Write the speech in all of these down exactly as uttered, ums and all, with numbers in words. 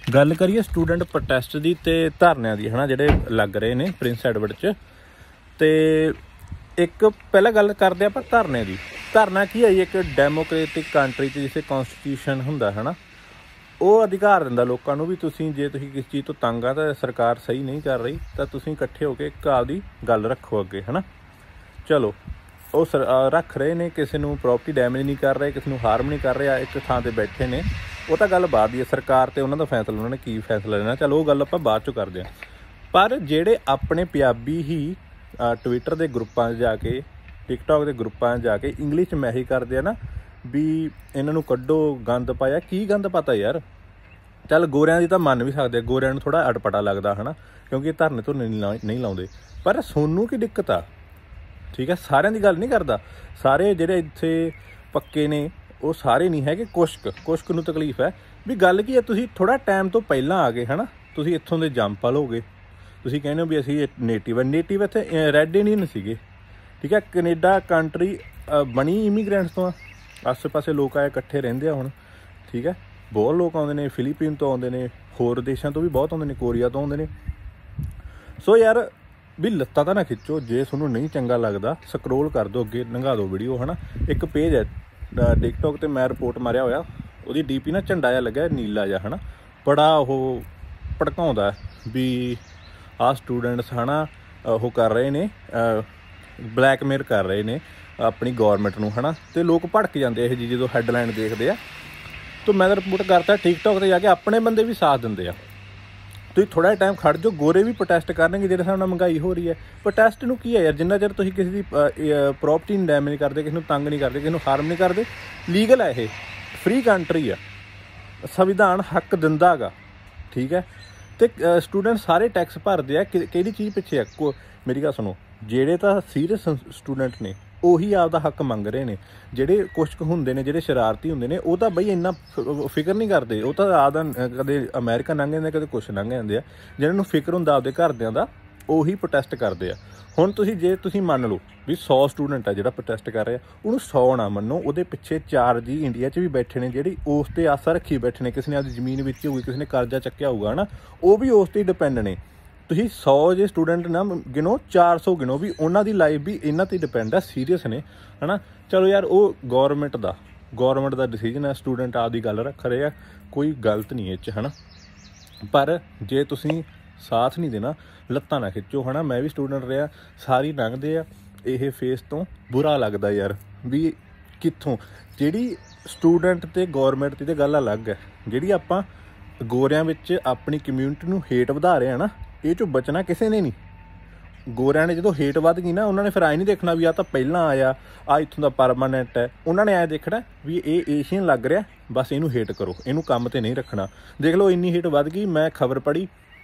ਗੱਲ ਕਰੀਏ student protest ਦੀ ਅਤੇ ਧਰਨਿਆਂ ਦੀ ਹੈ ਨਾ, ਜਿਹੜੇ ਲੱਗ ਰਹੇ ਨੇ ਪ੍ਰਿੰਸ ਐਡਵਰਡ 'ਚ। ਅਤੇ ਇੱਕ ਪਹਿਲਾਂ ਗੱਲ ਕਰਦੇ ਆਪਾਂ ਧਰਨੇ ਦੀ। ਧਰਨਾ ਕੀ ਹੈ ਜੀ? ਇੱਕ ਡੈਮੋਕ੍ਰੇਟਿਕ ਕੰਟਰੀ 'ਚ ਜਿੱਥੇ ਕੌਂਸਟੀਟਿਊਸ਼ਨ ਹੁੰਦਾ ਹੈ ਨਾ, ਉਹ ਅਧਿਕਾਰ ਦਿੰਦਾ ਲੋਕਾਂ ਨੂੰ ਵੀ ਤੁਸੀਂ ਜੇ ਤੁਸੀਂ ਕਿਸੇ ਚੀਜ਼ ਤੋਂ ਤੰਗ ਆ ਤਾਂ ਸਰਕਾਰ ਸਹੀ ਨਹੀਂ ਕਰ ਰਹੀ ਤਾਂ ਤੁਸੀਂ ਇਕੱਠੇ ਹੋ ਕੇ ਇੱਕ ਆਪਦੀ ਗੱਲ ਰੱਖੋ ਅੱਗੇ, ਹੈ ਨਾ। ਚਲੋ ਉਹ ਸਰ ਰੱਖ ਰਹੇ ਨੇ, ਕਿਸੇ ਨੂੰ ਪ੍ਰੋਪਰਟੀ ਡੈਮੇਜ ਨਹੀਂ ਕਰ ਰਹੇ, ਕਿਸੇ ਨੂੰ ਹਾਰਮ ਨਹੀਂ ਕਰ ਰਿਹਾ, ਇੱਕ ਥਾਂ 'ਤੇ ਬੈਠੇ ਨੇ। ਉਹ ਤਾਂ ਗੱਲ ਬਾਅਦ ਦੀ ਹੈ, ਸਰਕਾਰ ਅਤੇ ਉਹਨਾਂ ਦਾ ਫੈਸਲਾ, ਉਹਨਾਂ ਨੇ ਕੀ ਫੈਸਲਾ ਲੈਣਾ, ਚਲੋ ਉਹ ਗੱਲ ਆਪਾਂ ਬਾਅਦ 'ਚੋਂ ਕਰਦੇ ਹਾਂ। ਪਰ ਜਿਹੜੇ ਆਪਣੇ ਪੰਜਾਬੀ ਹੀ ਟਵਿੱਟਰ ਦੇ ਗਰੁੱਪਾਂ 'ਚ ਜਾ ਕੇ, ਟਿਕਟੋਕ ਦੇ ਗਰੁੱਪਾਂ 'ਚ ਜਾ ਕੇ ਇੰਗਲਿਸ਼ 'ਚ ਮੈਸੇਜ ਕਰਦੇ ਆ ਨਾ ਵੀ ਇਹਨਾਂ ਨੂੰ ਕੱਢੋ, ਗੰਦ ਪਾਇਆ। ਕੀ ਗੰਦ ਪਾਤਾ ਯਾਰ? ਚੱਲ ਗੋਰਿਆਂ ਦੀ ਤਾਂ ਮੰਨ ਵੀ ਸਕਦੇ, ਗੋਰਿਆਂ ਨੂੰ ਥੋੜ੍ਹਾ ਅਟਪਟਾ ਲੱਗਦਾ ਹੈ ਨਾ, ਕਿਉਂਕਿ ਧਰਨੇ ਧੁਰਨੇ ਨਹੀਂ ਲਾ ਨਹੀਂ ਲਾਉਂਦੇ। ਪਰ ਸੋਨੂੰ ਕੀ ਦਿੱਕਤ ਆ? ਠੀਕ ਹੈ, ਸਾਰਿਆਂ ਦੀ ਗੱਲ ਨਹੀਂ ਕਰਦਾ। ਸਾਰੇ ਜਿਹੜੇ ਇੱਥੇ ਪੱਕੇ ਨੇ ਉਹ ਸਾਰੇ ਨਹੀਂ ਹੈਗੇ, ਕੁਛ ਕੁ ਕੁਛ ਕੁ ਨੂੰ ਤਕਲੀਫ ਹੈ। ਵੀ ਗੱਲ ਕੀ ਹੈ, ਤੁਸੀਂ ਥੋੜ੍ਹਾ ਟਾਈਮ ਤੋਂ ਪਹਿਲਾਂ ਆ ਗਏ ਹੈ ਨਾ, ਤੁਸੀਂ ਇੱਥੋਂ ਦੇ ਜੰਮਪਲ ਹੋ ਗਏ, ਤੁਸੀਂ ਕਹਿੰਦੇ ਹੋ ਵੀ ਅਸੀਂ ਨੇਟਿਵ ਹੈ। ਨੇਟਿਵ ਇੱਥੇ ਰੈੱਡ ਇੰਡੀਅਨ ਸੀਗੇ, ਠੀਕ ਹੈ। ਕੈਨੇਡਾ ਕੰਟਰੀ ਬਣੀ ਇਮੀਗ੍ਰੈਂਟਸ ਤੋਂ ਆ, ਆਸੇ ਪਾਸੇ ਲੋਕ ਆਏ ਇਕੱਠੇ ਰਹਿੰਦੇ ਆ ਹੁਣ, ਠੀਕ ਹੈ। ਬਹੁਤ ਲੋਕ ਆਉਂਦੇ ਨੇ, ਫਿਲੀਪੀਨ ਤੋਂ ਆਉਂਦੇ ਨੇ, ਹੋਰ ਦੇਸ਼ਾਂ ਤੋਂ ਵੀ ਬਹੁਤ ਆਉਂਦੇ ਨੇ, ਕੋਰੀਆ ਤੋਂ ਆਉਂਦੇ ਨੇ। ਸੋ ਯਾਰ ਵੀ ਲੱਤਾਂ ਤਾਂ ਨਾ ਖਿੱਚੋ, ਜੇ ਤੁਹਾਨੂੰ ਨਹੀਂ ਚੰਗਾ ਲੱਗਦਾ ਸਕਰੋਲ ਕਰ ਦਿਓ, ਅੱਗੇ ਲੰਘਾ ਦਿਓ ਵੀਡੀਓ, ਹੈ ਨਾ। ਇੱਕ ਪੇਜ ਹੈ ਟਿਕਟੋਕ 'ਤੇ, ਮੈਂ ਰਿਪੋਰਟ ਮਾਰਿਆ ਹੋਇਆ, ਉਹਦੀ ਡੀ ਪੀ ਨਾ ਝੰਡਾ ਜਿਹਾ ਲੱਗਿਆ ਨੀਲਾ ਜਿਹਾ, ਹੈ ਨਾ। ਬੜਾ ਉਹ ਭੜਕਾਉਂਦਾ ਵੀ ਆਹ ਸਟੂਡੈਂਟਸ ਹੈ ਨਾ ਉਹ ਕਰ ਰਹੇ ਨੇ, ਬਲੈਕਮੇਲ ਕਰ ਰਹੇ ਨੇ ਆਪਣੀ ਗੌਰਮੈਂਟ ਨੂੰ, ਹੈ ਨਾ। ਅਤੇ ਲੋਕ ਭੜਕ ਜਾਂਦੇ ਇਹ ਜੀ ਜਦੋਂ ਹੈਡਲਾਈਨ ਦੇਖਦੇ ਆ। ਤਾਂ ਮੈਂ ਤਾਂ ਰਿਪੋਰਟ ਕਰਤਾ ਟਿਕਟੋਕ 'ਤੇ ਜਾ ਕੇ, ਆਪਣੇ ਬੰਦੇ ਵੀ ਸਾਥ ਦਿੰਦੇ ਆ। ਤੁਸੀਂ ਥੋੜ੍ਹਾ ਜਿਹਾ ਟਾਈਮ ਖੜ੍ਹ ਜਾਓ, ਗੋਰੇ ਵੀ ਪ੍ਰੋਟੈਸਟ ਕਰਨਗੇ ਜਿਹੜੇ ਹਿਸਾਬ ਨਾਲ ਮਹਿੰਗਾਈ ਹੋ ਰਹੀ ਹੈ। ਪ੍ਰੋਟੈਸਟ ਨੂੰ ਕੀ ਹੈ ਯਾਰ? ਜਿੰਨਾ ਚਿਰ ਤੁਸੀਂ ਕਿਸੇ ਦੀ ਪ੍ਰੋਪਰਟੀ ਨੂੰ ਡੈਮੇਜ ਕਰਦੇ, ਕਿਸੇ ਨੂੰ ਤੰਗ ਨਹੀਂ ਕਰਦੇ, ਕਿਸੇ ਨੂੰ ਹਾਰਮ ਨਹੀਂ ਕਰਦੇ, ਲੀਗਲ ਹੈ, ਇਹ ਫ੍ਰੀ ਕੰਟਰੀ ਆ, ਸੰਵਿਧਾਨ ਹੱਕ ਦਿੰਦਾ ਗਾ, ਠੀਕ ਹੈ। ਅਤੇ ਸਟੂਡੈਂਟ ਸਾਰੇ ਟੈਕਸ ਭਰਦੇ ਆ, ਕਿ ਕਿਹੜੀ ਚੀਜ਼ ਪਿੱਛੇ ਆ? ਕੋ ਮੇਰੀ ਗੱਲ ਸੁਣੋ, ਜਿਹੜੇ ਤਾਂ ਸੀਰੀਅਸ ਸਟੂਡੈਂਟ ਨੇ ਉਹੀ ਆਪਦਾ ਹੱਕ ਮੰਗ ਰਹੇ ਨੇ। ਜਿਹੜੇ ਕੁਛ ਕੁ ਹੁੰਦੇ ਨੇ, ਜਿਹੜੇ ਸ਼ਰਾਰਤੀ ਹੁੰਦੇ ਨੇ, ਉਹ ਤਾਂ ਬਈ ਇੰਨਾ ਫਿਕਰ ਨਹੀਂ ਕਰਦੇ। ਉਹ ਤਾਂ ਆਪਦਾ ਕਦੇ ਅਮੈਰੀਕਾ ਲੰਘ ਜਾਂਦੇ, ਕਦੇ ਕੁਛ ਲੰਘ ਜਾਂਦੇ ਆ। ਜਿਹਨਾਂ ਨੂੰ ਫਿਕਰ ਹੁੰਦਾ ਆਪਦੇ ਘਰਦਿਆਂ ਦਾ, ਉਹੀ ਪ੍ਰੋਟੈਸਟ ਕਰਦੇ ਆ। ਹੁਣ ਤੁਸੀਂ ਜੇ ਤੁਸੀਂ ਮੰਨ ਲਓ ਵੀ ਸੌ ਸਟੂਡੈਂਟ ਆ ਜਿਹੜਾ ਪ੍ਰੋਟੈਸਟ ਕਰ ਰਿਹਾ, ਉਹਨੂੰ ਸੌ ਨਾ ਮੰਨੋ, ਉਹਦੇ ਪਿੱਛੇ ਚਾਰ ਜੀ ਇੰਡੀਆ 'ਚ ਵੀ ਬੈਠੇ ਨੇ ਜਿਹੜੀ ਉਸ 'ਤੇ ਆਸਾ ਰੱਖੀ ਬੈਠੇ ਨੇ। ਕਿਸੇ ਨੇ ਆਪਦੀ ਜ਼ਮੀਨ ਵਿੱਚ ਹੋਊਗੀ, ਕਿਸੇ ਨੇ ਕਰਜ਼ਾ ਚੱਕਿਆ ਹੋਊਗਾ, ਹੈ ਨਾ, ਉਹ ਵੀ ਉਸ 'ਤੇ ਹੀ ਡਿਪੈਂਡ ਨੇ। ਤੁਸੀਂ ਸੌ ਜੇ ਸਟੂਡੈਂਟ ਨਾ ਗਿਣੋ, ਚਾਰ ਸੌ ਗਿਣੋ, ਵੀ ਉਹਨਾਂ ਦੀ ਲਾਈਫ ਵੀ ਇਹਨਾਂ 'ਤੇ ਡਿਪੈਂਡ ਹੈ, ਸੀਰੀਅਸ ਨੇ, ਹੈ ਨਾ। ਚਲੋ ਯਾਰ ਉਹ ਗੌਰਮੈਂਟ ਦਾ ਗੌਰਮੈਂਟ ਦਾ ਡਿਸੀਜਨ ਹੈ, ਸਟੂਡੈਂਟ ਆਪਦੀ ਗੱਲ ਰੱਖ ਰਹੇ ਆ, ਕੋਈ ਗਲਤ ਨਹੀਂ ਇਹ 'ਚ, ਹੈ ਨਾ। ਪਰ ਜੇ ਤੁਸੀਂ ਸਾਥ ਨਹੀਂ ਦੇਣਾ, ਲੱਤਾਂ ਨਾ ਖਿੱਚੋ, ਹੈ ਨਾ। ਮੈਂ ਵੀ ਸਟੂਡੈਂਟ ਰਿਹਾ, ਸਾਰੀ ਲੰਘਦੇ ਆ ਇਹ ਫੇਸ ਤੋਂ, ਬੁਰਾ ਲੱਗਦਾ ਯਾਰ ਵੀ ਕਿੱਥੋਂ। ਜਿਹੜੀ ਸਟੂਡੈਂਟ ਅਤੇ ਗੌਰਮੈਂਟ ਦੀ ਤਾਂ ਗੱਲ ਅਲੱਗ ਹੈ, ਜਿਹੜੀ ਆਪਾਂ ਗੋਰਿਆਂ ਵਿੱਚ ਆਪਣੀ ਕਮਿਊਨਿਟੀ ਨੂੰ ਹੇਟ ਵਧਾ ਰਹੇ ਹਾਂ ਨਾ, ਇਹ 'ਚੋਂ ਬਚਣਾ ਕਿਸੇ ਨੇ ਨਹੀਂ। ਗੋਰਿਆਂ ਨੇ ਜਦੋਂ ਹੇਟ ਵੱਧ ਗਈ ਨਾ, ਉਹਨਾਂ ਨੇ ਫਿਰ ਆਏ ਨਹੀਂ ਦੇਖਣਾ ਵੀ ਆਹ ਤਾਂ ਪਹਿਲਾਂ ਆਇਆ, ਆਹ ਇੱਥੋਂ ਦਾ ਪਰਮਾਨੈਂਟ ਹੈ। ਉਹਨਾਂ ਨੇ ਐਂ ਦੇਖਣਾ ਵੀ ਇਹ ਏਸ਼ੀਅਨ ਲੱਗ ਰਿਹਾ, ਬਸ ਇਹਨੂੰ ਹੇਟ ਕਰੋ, ਇਹਨੂੰ ਕੰਮ 'ਤੇ ਨਹੀਂ ਰੱਖਣਾ। ਦੇਖ ਲਓ ਇੰਨੀ ਹੇਟ ਵੱਧ ਗਈ, ਮੈਂ ਖਬਰ ਪੜ੍ਹੀ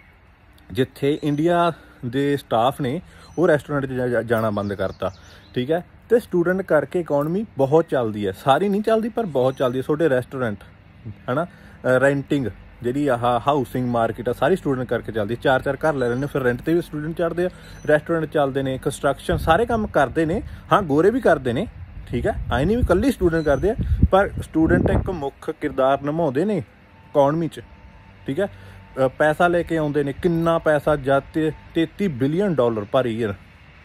ਜਿੱਥੇ ਇੰਡੀਆ ਦੇ ਸਟਾਫ ਨੇ ਉਹ ਰੈਸਟੋਰੈਂਟ 'ਚ ਜਾਣਾ ਬੰਦ ਕਰਤਾ, ਠੀਕ ਹੈ। ਅਤੇ ਸਟੂਡੈਂਟ ਕਰਕੇ ਇਕੋਨਮੀ ਬਹੁਤ ਚੱਲਦੀ ਹੈ, ਸਾਰੀ ਨਹੀਂ ਚੱਲਦੀ ਪਰ ਬਹੁਤ ਚੱਲਦੀ ਹੈ। ਤੁਹਾਡੇ ਰੈਸਟੋਰੈਂਟ, ਹੈ ਨਾ, ਰੈਂਟਿੰਗ ਜਿਹੜੀ ਆਹ ਹਾਊਸਿੰਗ ਮਾਰਕੀਟ ਆ, ਸਾਰੀ ਸਟੂਡੈਂਟ ਕਰਕੇ ਚੱਲਦੀ। ਚਾਰ ਚਾਰ ਘਰ ਲੈ ਲੈਂਦੇ, ਫਿਰ ਰੈਂਟ 'ਤੇ ਵੀ ਸਟੂਡੈਂਟ ਚੜ੍ਹਦੇ ਆ, ਰੈਸਟੋਰੈਂਟ ਚੱਲਦੇ ਨੇ, ਕੰਸਟਰਕਸ਼ਨ, ਸਾਰੇ ਕੰਮ ਕਰਦੇ ਨੇ। ਹਾਂ ਗੋਰੇ ਵੀ ਕਰਦੇ ਨੇ, ਠੀਕ ਹੈ, ਆਏ ਨਹੀਂ ਵੀ ਇਕੱਲੀ ਸਟੂਡੈਂਟ ਕਰਦੇ ਆ, ਪਰ ਸਟੂਡੈਂਟ ਇੱਕ ਮੁੱਖ ਕਿਰਦਾਰ ਨਿਭਾਉਂਦੇ ਨੇ ਇਕੋਨਮੀ 'ਚ, ਠੀਕ ਹੈ। ਪੈਸਾ ਲੈ ਕੇ ਆਉਂਦੇ ਨੇ, ਕਿੰਨਾ ਪੈਸਾ, ਜਦ ਤੇਤੀ billion dollar per year.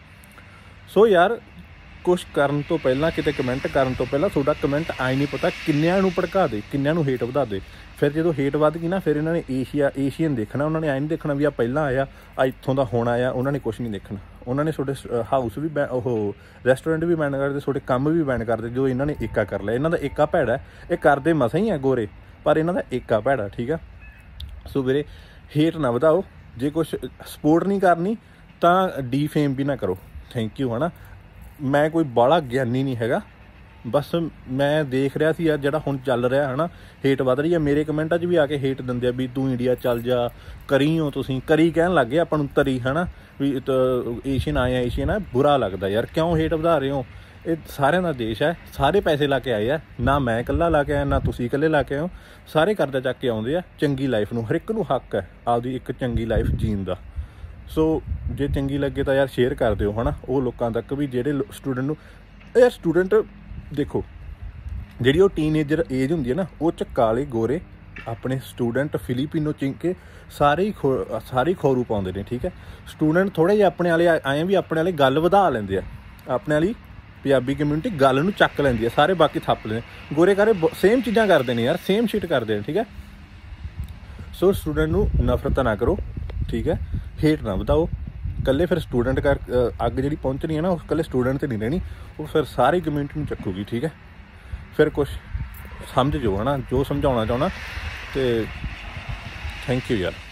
So ਯਾਰ ਕੁਛ ਕਰਨ ਤੋਂ ਪਹਿਲਾਂ, ਕਿਤੇ ਕਮੈਂਟ ਕਰਨ ਤੋਂ ਪਹਿਲਾਂ ਤੁਹਾਡਾ ਕਮੈਂਟ ਆਈ ਨਹੀਂ ਪਤਾ ਕਿੰਨਿਆਂ ਨੂੰ ਭੜਕਾ ਦੇ, ਕਿੰਨਿਆਂ ਨੂੰ ਹੇਟ ਵਧਾ ਦੇ। ਫਿਰ ਜਦੋਂ ਹੇਟ ਵੱਧ ਗਈ ਨਾ, ਫਿਰ ਇਹਨਾਂ ਨੇ ਏਸ਼ੀਆ ਏਸ਼ੀਅਨ ਦੇਖਣਾ, ਉਹਨਾਂ ਨੇ ਐਂ ਨਹੀਂ ਦੇਖਣਾ ਵੀ ਆ ਪਹਿਲਾਂ ਆਇਆ, ਆ ਇੱਥੋਂ ਦਾ ਹੁਣ ਆਇਆ। ਉਹਨਾਂ ਨੇ ਕੁਛ ਨਹੀਂ ਦੇਖਣਾ, ਉਹਨਾਂ ਨੇ ਤੁਹਾਡੇ ਹਾਊਸ ਵੀ ਬੈ ਉਹ ਰੈਸਟੋਰੈਂਟ ਵੀ ਬੈਨ ਕਰਦੇ, ਤੁਹਾਡੇ ਕੰਮ ਵੀ ਬੈਨ ਕਰਦੇ, ਜੋ ਇਹਨਾਂ ਨੇ ਏਕਾ ਕਰ ਲਿਆ। ਇਹਨਾਂ ਦਾ ਏਕਾ ਭੈੜਾ, ਇਹ ਕਰਦੇ ਮਸਾਂ ਹੀ ਆ ਗੋਰੇ, ਪਰ ਇਹਨਾਂ ਦਾ ਏਕਾ ਭੈੜਾ, ਠੀਕ ਆ। ਸੋ ਵੀਰੇ ਹੇਟ ਨਾ ਵਧਾਓ, ਜੇ ਕੁਛ ਸਪੋਰਟ ਨਹੀਂ ਕਰਨੀ ਤਾਂ ਡੀਫੇਮ ਵੀ ਨਾ ਕਰੋ। ਥੈਂਕ ਯੂ, ਹੈ ਨਾ। ਮੈਂ ਕੋਈ ਬਾਹਲਾ ਗਿਆਨੀ ਨਹੀਂ ਹੈਗਾ, ਬਸ ਮੈਂ ਦੇਖ ਰਿਹਾ ਸੀ ਯਾਰ ਜਿਹੜਾ ਹੁਣ ਚੱਲ ਰਿਹਾ, ਹੈ ਨਾ, ਹੇਟ ਵੱਧ ਰਹੀ ਹੈ। ਮੇਰੇ ਕਮੈਂਟਾਂ 'ਚ ਵੀ ਆ ਕੇ ਹੇਟ ਦਿੰਦੇ ਆ ਵੀ ਤੂੰ ਇੰਡੀਆ ਚੱਲ ਜਾ, ਕਰੀ ਹੋ ਤੁਸੀਂ, ਕਰੀ ਕਹਿਣ ਲੱਗ ਗਏ ਆਪਾਂ ਨੂੰ, ਤਰੀ, ਹੈ ਨਾ, ਵੀ ਏਸ਼ੀਅਨ ਆਏ ਆ, ਏਸ਼ੀਅਨ ਆ। ਬੁਰਾ ਲੱਗਦਾ ਯਾਰ, ਕਿਉਂ ਹੇਟ ਵਧਾ ਰਹੇ ਹੋ? ਇਹ ਸਾਰਿਆਂ ਦਾ ਦੇਸ਼ ਹੈ, ਸਾਰੇ ਪੈਸੇ ਲਾ ਕੇ ਆਏ ਆ, ਨਾ ਮੈਂ ਇਕੱਲਾ ਲਾ ਕੇ ਆਇਆ, ਨਾ ਤੁਸੀਂ ਇਕੱਲੇ ਲਾ ਕੇ ਆਏ ਹੋ, ਸਾਰੇ ਕਰਜ਼ਾ ਚੱਕ ਕੇ ਆਉਂਦੇ ਆ। ਚੰਗੀ ਲਾਈਫ ਨੂੰ ਹਰ ਇੱਕ ਨੂੰ ਹੱਕ ਹੈ ਆਪਦੀ ਇੱਕ ਚੰਗੀ ਲਾਈਫ ਜੀਣ ਦਾ। ਸੋ ਜੇ ਚੰਗੀ ਲੱਗੇ ਤਾਂ ਯਾਰ ਸ਼ੇਅਰ ਕਰ ਦਿਓ, ਹੈ ਨਾ, ਉਹ ਲੋਕਾਂ ਤੱਕ ਵੀ ਜਿਹੜੇ ਸਟੂਡੈਂਟ ਨੂੰ। ਯਾਰ ਸਟੂਡੈਂਟ ਦੇਖੋ, ਜਿਹੜੀ ਉਹ ਟੀਨਏਜਰ ਏਜ ਹੁੰਦੀ ਹੈ ਨਾ, ਉਹ 'ਚ ਕਾਲੇ ਗੋਰੇ ਆਪਣੇ ਸਟੂਡੈਂਟ ਫਿਲੀਪੀਨੋ ਚਿੰਕੇ ਸਾਰੇ ਹੀ ਖੋ ਸਾਰੇ ਹੀ ਖੌਰੂ ਪਾਉਂਦੇ ਨੇ, ਠੀਕ ਹੈ। ਸਟੂਡੈਂਟ ਥੋੜ੍ਹੇ ਜਿਹੇ ਆਪਣੇ ਵਾਲੇ ਐਂ ਵੀ ਆਪਣੇ ਵਾਲੇ ਗੱਲ ਵਧਾ ਲੈਂਦੇ ਆ, ਆਪਣੇ ਵਾਲੀ ਪੰਜਾਬੀ ਕਮਿਊਨਿਟੀ ਗੱਲ ਨੂੰ ਚੱਕ ਲੈਂਦੀ ਹੈ, ਸਾਰੇ ਬਾਕੀ ਥੱਪ ਲੈਂਦੇ। ਗੋਰੇ ਕਾਰੇ ਸੇਮ ਚੀਜ਼ਾਂ ਕਰਦੇ ਨੇ ਯਾਰ, ਸੇਮ ਸ਼ਿਟ ਕਰਦੇ ਨੇ, ਠੀਕ ਹੈ। ਸੋ ਸਟੂਡੈਂਟ ਨੂੰ ਨਫ਼ਰਤ ਨਾ ਕਰੋ, ਠੀਕ ਹੈ, ਹੇਟ ਨਾ ਵਧਾਓ। ਇਕੱਲੇ ਫਿਰ ਸਟੂਡੈਂਟ ਕਰ ਅੱਗ ਜਿਹੜੀ ਪਹੁੰਚਣੀ ਹੈ ਨਾ, ਉਸ ਇਕੱਲੇ ਸਟੂਡੈਂਟ 'ਤੇ ਨਹੀਂ ਰਹਿਣੀ, ਉਹ ਫਿਰ ਸਾਰੀ ਕਮਿਊਨਿਟੀ ਨੂੰ ਚੱਕੂਗੀ, ਠੀਕ ਹੈ। ਫਿਰ ਕੁਛ ਸਮਝ ਜਾਓ ਹੈ ਨਾ, ਜੋ ਸਮਝਾਉਣਾ ਚਾਹੁੰਦਾ। ਅਤੇ ਥੈਂਕ ਯੂ ਯਾਰ।